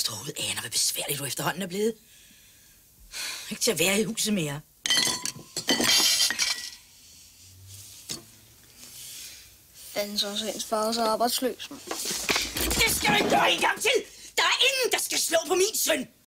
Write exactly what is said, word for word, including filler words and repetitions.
Hvis du overhovedet aner, hvor besværligt du efterhånden er blevet. Ikke til at være i huset mere. Fanden så også ens far så arbejdsløs. Det skal du ikke gøre en gang til! Der er ingen, der skal slå på min søn!